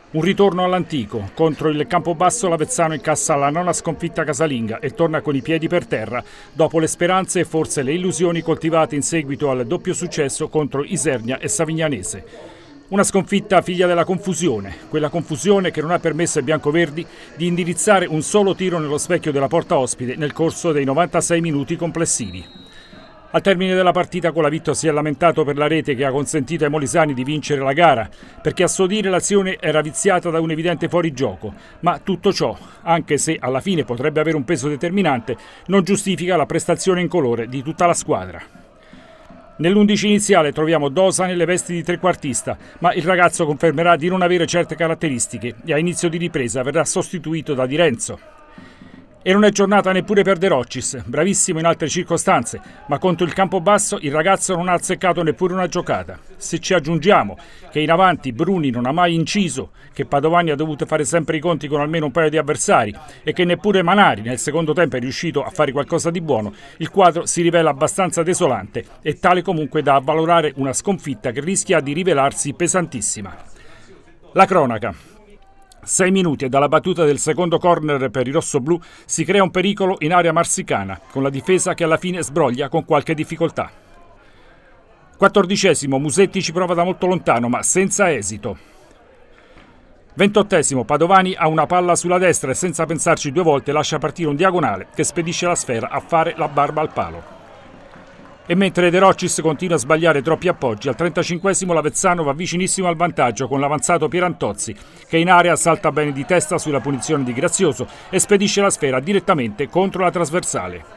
Un ritorno all'antico. Contro il Campobasso l'Avezzano incassa la nona sconfitta casalinga e torna con i piedi per terra, dopo le speranze e forse le illusioni coltivate in seguito al doppio successo contro Isernia e Savignanese. Una sconfitta figlia della confusione, quella confusione che non ha permesso ai biancoverdi di indirizzare un solo tiro nello specchio della porta ospite nel corso dei 96 minuti complessivi. Al termine della partita Colavitto si è lamentato per la rete che ha consentito ai molisani di vincere la gara, perché a suo dire l'azione era viziata da un evidente fuorigioco, ma tutto ciò, anche se alla fine potrebbe avere un peso determinante, non giustifica la prestazione in colore di tutta la squadra. Nell'11 iniziale troviamo Dosa nelle vesti di trequartista, ma il ragazzo confermerà di non avere certe caratteristiche e a inizio di ripresa verrà sostituito da Di Renzo. E non è giornata neppure per De Roccis, bravissimo in altre circostanze, ma contro il Campobasso il ragazzo non ha azzeccato neppure una giocata. Se ci aggiungiamo che in avanti Bruni non ha mai inciso, che Padovani ha dovuto fare sempre i conti con almeno un paio di avversari e che neppure Manari nel secondo tempo è riuscito a fare qualcosa di buono, il quadro si rivela abbastanza desolante e tale comunque da avvalorare una sconfitta che rischia di rivelarsi pesantissima. La cronaca. 6 minuti e dalla battuta del secondo corner per i rossoblù si crea un pericolo in area marsicana, con la difesa che alla fine sbroglia con qualche difficoltà. 14esimo, Musetti ci prova da molto lontano, ma senza esito. 28esimo, Padovani ha una palla sulla destra e senza pensarci due volte lascia partire un diagonale che spedisce la sfera a fare la barba al palo. E mentre De Roccis continua a sbagliare troppi appoggi, al 35esimo l'Avezzano va vicinissimo al vantaggio con l'avanzato Pierantozzi, che in area salta bene di testa sulla punizione di Grazioso e spedisce la sfera direttamente contro la trasversale.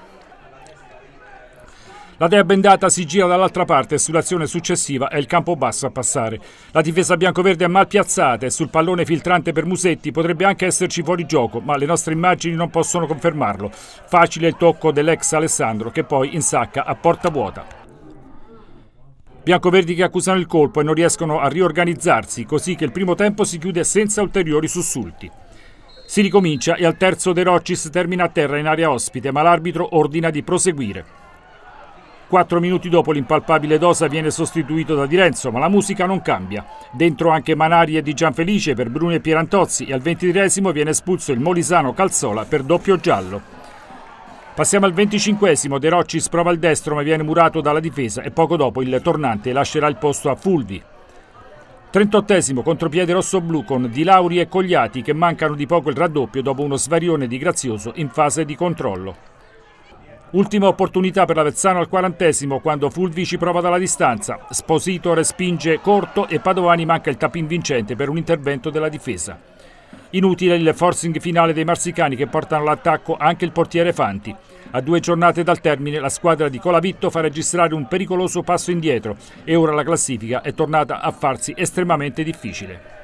La dea bendata si gira dall'altra parte e sull'azione successiva è il Campobasso a passare. La difesa biancoverde è mal piazzata e sul pallone filtrante per Musetti potrebbe anche esserci fuorigioco, ma le nostre immagini non possono confermarlo. Facile il tocco dell'ex Alessandro che poi insacca a porta vuota. Biancoverdi che accusano il colpo e non riescono a riorganizzarsi, così che il primo tempo si chiude senza ulteriori sussulti. Si ricomincia e al terzo De Roccis termina a terra in area ospite, ma l'arbitro ordina di proseguire. 4 minuti dopo l'impalpabile Dosa viene sostituito da Di Renzo, ma la musica non cambia. Dentro anche Manari e Di Gianfelice per Bruni e Pierantozzi e al 23esimo viene espulso il molisano Calzola per doppio giallo. Passiamo al 25esimo, De Roccis prova il destro ma viene murato dalla difesa e poco dopo il tornante lascerà il posto a Fulvi. 38esimo, contropiede rossoblù con Di Lauri e Cogliati che mancano di poco il raddoppio dopo uno svarione di Grazioso in fase di controllo. Ultima opportunità per l'Avezzano al 40esimo quando Fulvi ci prova dalla distanza. Sposito respinge corto e Padovani manca il tapin vincente per un intervento della difesa. Inutile il forcing finale dei marsicani che portano all'attacco anche il portiere Fanti. A 2 giornate dal termine la squadra di Colavitto fa registrare un pericoloso passo indietro e ora la classifica è tornata a farsi estremamente difficile.